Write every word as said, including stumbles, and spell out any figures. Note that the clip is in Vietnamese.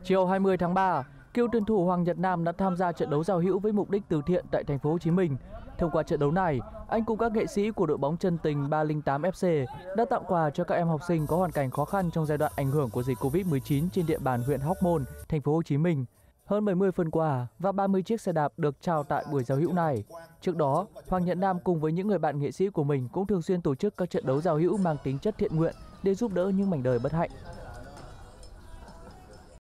Chiều hai mươi tháng ba, cựu tuyển thủ Hoàng Nhật Nam đã tham gia trận đấu giao hữu với mục đích từ thiện tại thành phố Hồ Chí Minh. Thông qua trận đấu này, anh cùng các nghệ sĩ của đội bóng Chân Tình ba không tám ép xê đã tặng quà cho các em học sinh có hoàn cảnh khó khăn trong giai đoạn ảnh hưởng của dịch Covid mười chín trên địa bàn huyện Hóc Môn, thành phố Hồ Chí Minh. Hơn bảy mươi phần quà và ba mươi chiếc xe đạp được trao tại buổi giao hữu này. Trước đó, Hoàng Nhật Nam cùng với những người bạn nghệ sĩ của mình cũng thường xuyên tổ chức các trận đấu giao hữu mang tính chất thiện nguyện để giúp đỡ những mảnh đời bất hạnh.